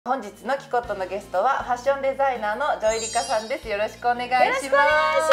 本日のキコットのゲストはファッションデザイナーのジョイリカさんです。よろしくお願いします。 よろしくお願いします。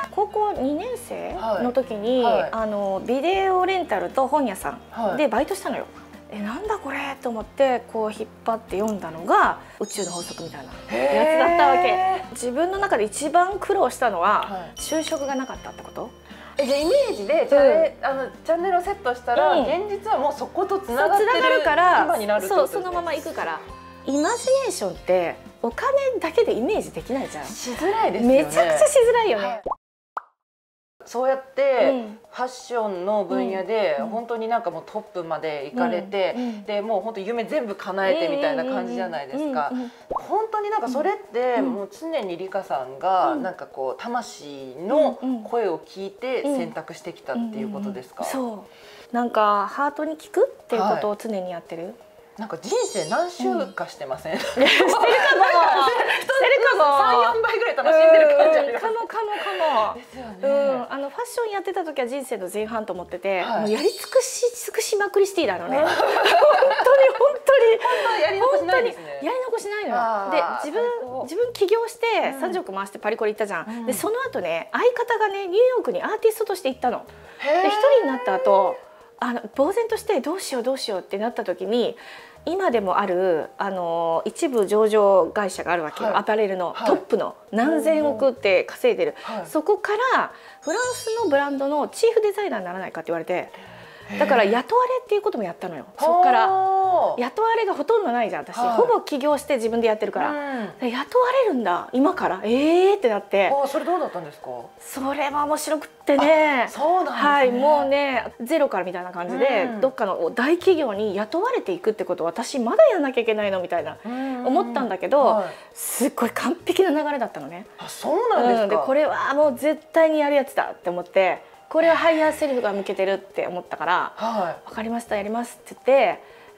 高校2年生の時に、ビデオレンタルと本屋さんでバイトしたのよ。なんだこれと思ってこう引っ張って読んだのが宇宙の法則みたいなやつだったわけ。自分の中で一番苦労したのは就職がなかったってこと。 じゃあイメージでチャンネルをセットしたら、現実はもうそことつながってるから今になるってことですね。 そのまま行くから。イマジネーションってお金だけでイメージできないじゃん。 しづらいですよね。 めちゃくちゃしづらいよね。 そうやってファッションの分野で本当になんかもうトップまで行かれて、でもう本当夢全部叶えてみたいな感じじゃないですか。本当になんかそれってもう常にリカさんがなんかこう魂の声を聞いて選択してきたっていうことですか？ そう、なんかハートに聞くっていうことを常にやってる。 なんか人生何周かしてません？してるかも。 してるかも。 3、4倍ぐらい楽しんでる感じあります。 かも。 ですよね。 ファッションやってた時は人生の前半と思ってて、もうやり尽くしまくりシティなのね。本当にやり残しないですね。 やり残しないのよ。で自分起業して30億回してパリコレ行ったじゃん。でその後ね、相方がねニューヨークにアーティストとして行ったの。で一人になった後呆然としてどうしようってなった時に、今でもある一部上場会社があるわけよ。アパレルのトップの何千億って稼いでる、そこからフランスのブランドのチーフデザイナーにならないかって言われて、だから雇われっていうこともやったのよ。そこから雇われがほとんどないじゃん私。ほぼ起業して自分でやってるから、雇われるんだ今からってなって。 それどうだったんですか？ それは面白くってね。 そうなんですね。 はい、もうねゼロからみたいな感じで、どっかの大企業に雇われていくってことを私まだやんなきゃいけないのみたいな思ったんだけど、すっごい完璧な流れだったのね。 そうなんですか？ でこれはもう絶対にやるやつだって思って、これはハイヤーセルフが向けてるって思ったから「分かりましたやります」って言って、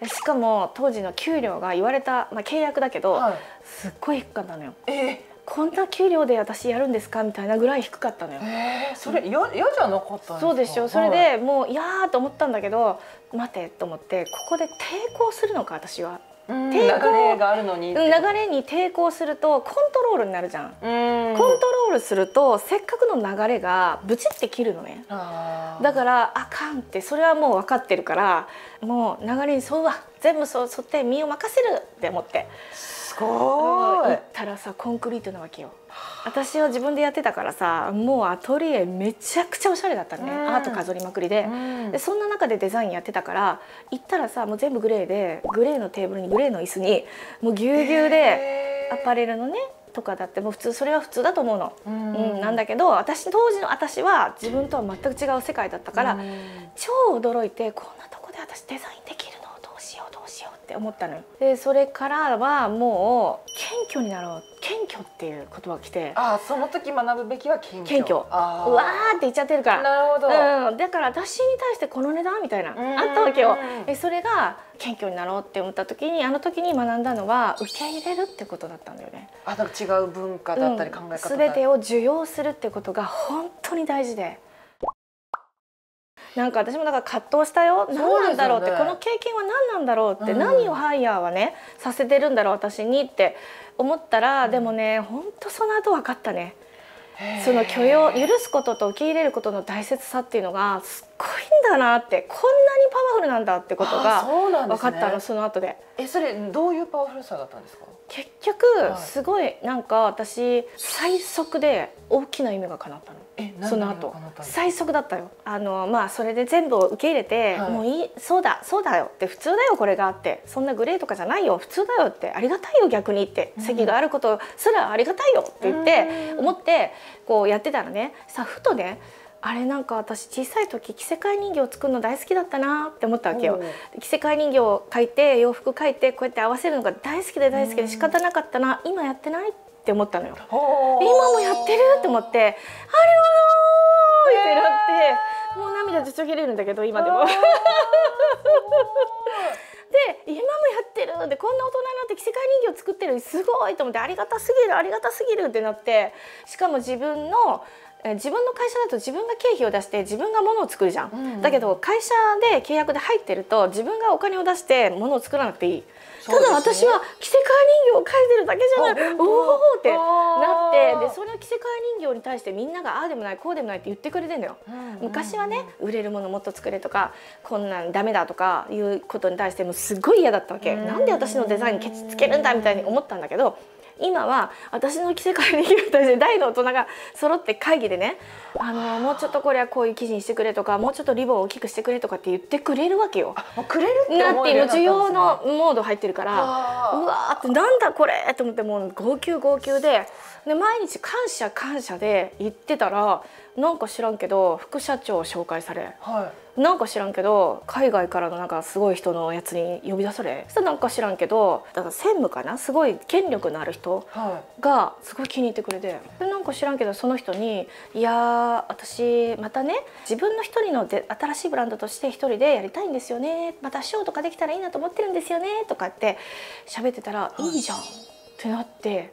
しかも当時の給料が言われた、契約だけど、すっごい低かったのよ。こんな給料で私やるんですかみたいなぐらい低かったのよ。 それ嫌じゃなかったんですか？ そうでしょ。それでもういやーと思ったんだけど、待てと思って、ここで抵抗するのか私は。 流れがあるのに。 流れに抵抗するとコントロールになるじゃん。コントロールするとせっかくの流れがブチって切るのね。だからあかんって、それはもう分かってるから、もう流れに沿うわ、全部沿って身を任せるって思って。 すごい。 行ったらさ、コンクリートなわけよ。私は自分でやってたからさ、もうアトリエめちゃくちゃおしゃれだったのね。アート飾りまくりで、そんな中でデザインやってたから、行ったらさもう全部グレーで、グレーのテーブルにグレーの椅子にもうぎゅうぎゅうで、アパレルのねとかだってもう普通、それは普通だと思うの。なんだけど当時の私は自分とは全く違う世界だったから、超驚いて、こんなとこで私デザインできるの、どうしようって思ったのよ。でそれからはもう謙虚になろう、謙虚っていう言葉が来て、 その時学ぶべきは謙虚。 うわーって言っちゃってるから。 なるほど。 だから私に対してこの値段みたいなあったわけよ。それが謙虚になろうって思った時に、あの時に学んだのは受け入れるってことだったんだよね。 だから違う文化だったり考え方だ、 全てを受容するってことが本当に大事で。なんか私もだから葛藤したよ。何なんだろうって、この経験は何なんだろうって、何をハイヤーはねさせてるんだろう私にって思ったら、でもね本当その後分かったね。その許容、許すことと受け入れることの大切さっていうのがすっごいんだなって、こんなにパワフルなんだってことが分かったの、その後で。それどういうパワフルさだったんですか？ 結局すごいなんか私最速で大きな夢が叶ったの。その後最速だったよ。それで全部を受け入れて、もういい、そうだよって、普通だよこれがあって、そんなグレーとかじゃないよ、普通だよって、ありがたいよ逆にって、席があることすらありがたいよって言って思ってこうやってたらね、ふとね、あれなんか私小さい時着せ替え人形を作るの大好きだったなって思ったわけよ。着せ替え人形を描いて、洋服描いて、こうやって合わせるのが大好きで仕方なかったな、今やってないって思ったのよ。今もやってるって思って、ありがとうってなって、もう涙でちょぎれるんだけど今でも。で今もやってるで、こんな大人になって着せ替え人形作ってる、すごいと思って、ありがたすぎるってなって、しかも自分の自分の会社だと自分が経費を出して自分が物を作るじゃん、だけど会社で契約で入ってると自分がお金を出して物を作らなくていい。ただ私は着せ替え人形を描いてるだけじゃない、おおってなって、でその着せ替え人形に対してみんながああでもないこうでもないって言ってくれてんだよ。昔はね、売れるものもっと作れとかこんなんダメだとかいうことに対してもすごい嫌だったわけ。なんで私のデザインケチつけるんだみたいに思ったんだけど、今は私の着せ替え人形に対して大の大人が揃って会議でね、もうちょっとこれはこういう生地にしてくれとか、もうちょっとリボンを大きくしてくれとかって言ってくれるわけよ。 もうくれるって思うようになったんですね。 需要のモード入ってるから、うわーってなんだこれと思って、もう号泣号泣で毎日感謝感謝で言ってたら、なんか知らんけど副社長を紹介され、なんか知らんけど海外からのなんかすごい人のやつに呼び出され、そしたらなんか知らんけどだから専務かな、すごい権力のある人がすごい気に入ってくれて、なんか知らんけどその人に「いやー私またね自分の一人の新しいブランドとして一人でやりたいんですよね、またショーとかできたらいいなと思ってるんですよね」とかって喋ってたら「いいじゃん」ってなって、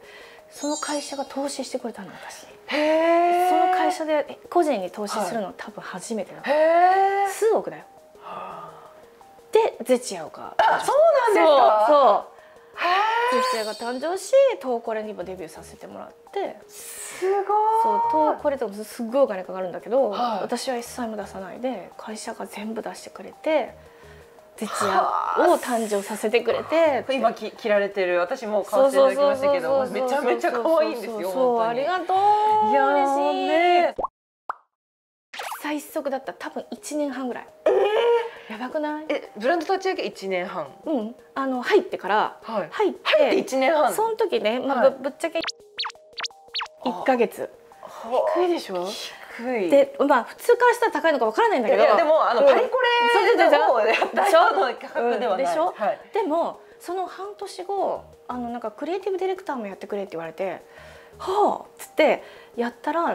その会社が投資してくれたの私。その会社で個人に投資するの多分初めてだ。数億だよ。でゼチアが、 そうなんですか。 そうゼチアが誕生し、トーコレにもデビューさせてもらって。 すごい。 そうトーコレとかすっごいお金かかるんだけど、私は一切も出さないで会社が全部出してくれて、ゼチアを誕生させてくれて、 今着られてる、私も買わせていただきましたけど、めちゃめちゃ可愛いんですよ。 そうありがとう。 いや嬉しいね。 最速だったら多分1年半ぐらい。やばくない？ ブランド立ち上げ1年半。 入ってから入って 1年半。 その時ね、ぶっちゃけ1ヶ月。低いでしょ？で普通からしたら高いのかわからないんだけど、 でもパリコレの方で代表の価格ではないでしょ。 でもその半年後なんかクリエイティブディレクターもやってくれって言われて、はあっつってやったら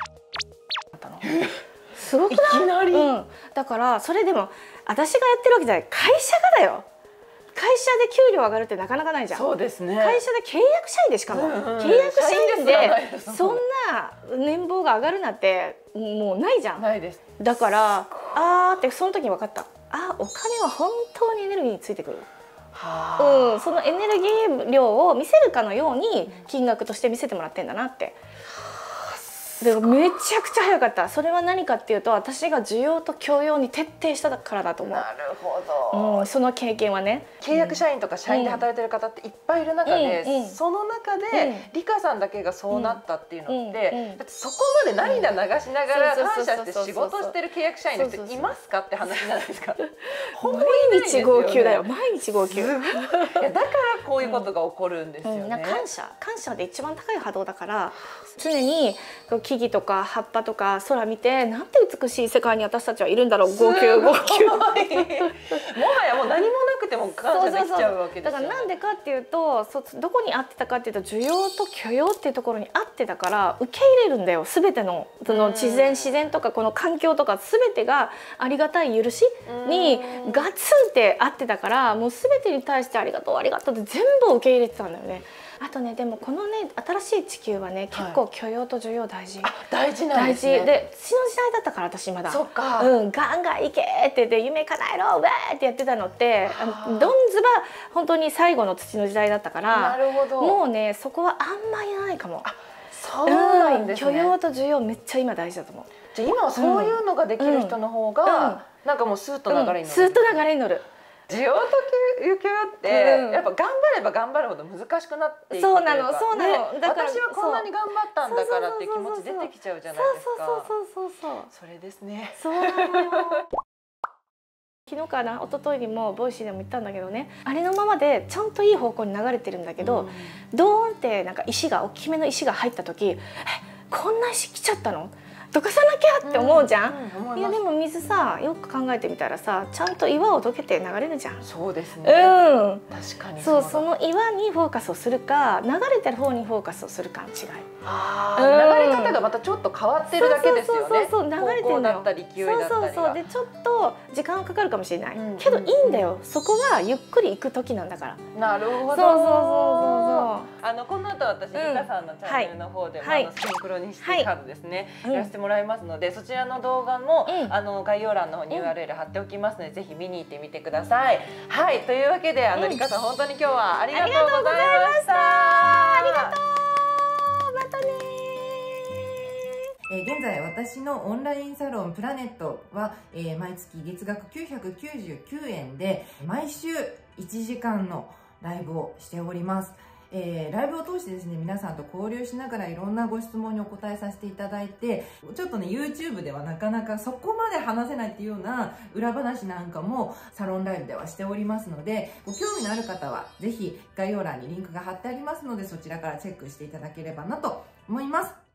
すごくない？いきなり。だからそれでも私がやってるわけじゃない、会社がだよ。会社で給料上がるってなかなかないじゃん。 そうですね。 会社で契約社員で、しかも契約社員でそんな年俸が上がるなんてもうないじゃん。 ないです。 だからってその時に分かった。お金は本当にエネルギーについてくる。そのエネルギー量を見せるかのように金額として見せてもらってんだなって。でめちゃくちゃ早かった。それは何かっていうと、私が需要と供用に徹底したからだと思う。 なるほど。 その経験はね。 契約社員とか社員で働いてる方っていっぱいいる中で、その中でリカさんだけがそうなったっていうのって、だってそこまで涙流しながら感謝して仕事してる契約社員の人いますかって話じゃないですか。 毎日号泣だよ。毎日号泣。 いやだからこういうことが起こるんですよね。 感謝で一番高い波動だから、常に木々とか葉っぱとか空見て、なんて美しい世界に私たちはいるんだろう。号泣号泣。もはやもう何もなくても感謝できちゃうわけですよね。 だからなんでかっていうと、どこに合ってたかっていうと、需要と許容っていうところに合ってたから受け入れるんだよ。全てのその自然とかこの環境とか全てがありがたい許しにガツンって合ってたから、もう全てに対してありがとうありがとうって全部受け入れてたんだよね。あとね、でもこのね新しい地球はね、結構許容と需要大事。 大事なんですね。 で土の時代だったから私まだ。 そっか。 ガンガンいけって言って夢叶えろウェーってやってたのって、ドンズバ本当に最後の土の時代だったから。 なるほど。 もうねそこはあんまりないかも。 そうなんですね。 許容と需要めっちゃ今大事だと思う。 じゃあ今はそういうのができる人の方がなんかもうスーッと流れに乗る。 スーッと流れに乗る。 需要と許容ってやっぱ頑張れば頑張るほど難しくなっていくというか、 そうなの。だから私はこんなに頑張ったんだからっていう気持ち出てきちゃうじゃないですか。それですね。 そうなのよ。昨日かな一昨日にもボイシーでも言ったんだけどね、ありのままでちゃんといい方向に流れてるんだけど、ドーンってなんか大きめの石が入った時、こんな石来ちゃったの？どかさなきゃって思うじゃん。いやでも水さ、よく考えてみたらさ、ちゃんと岩をどけて流れるじゃん。 そうですね。 確かにそう。その岩にフォーカスをするか、流れてる方にフォーカスをするかの違い。 流れ方がまたちょっと変わってるだけですよね。 そう流れてるだったり勢いだったりが。 でちょっと時間はかかるかもしれないけどいいんだよ。そこはゆっくり行く時なんだから。 なるほど。この後私リカさんのチャンネルの方でもシンクロニシティカードですねやらせてもらいますので、そちらの動画も概要欄の方に URL 貼っておきますので、ぜひ見に行ってみてください。はい、というわけでリカさん本当に今日はありがとうございました。ありがとう。またね。現在私のオンラインサロンプラネットは、毎月月額999円で毎週1時間のライブをしております。ライブを通してですね、皆さんと交流しながらいろんなご質問にお答えさせていただいて、ちょっとね YouTube ではなかなかそこまで話せないっていうような裏話なんかもサロンライブではしておりますので、ご興味のある方はぜひ概要欄にリンクが貼ってありますので、そちらからチェックしていただければなと思います。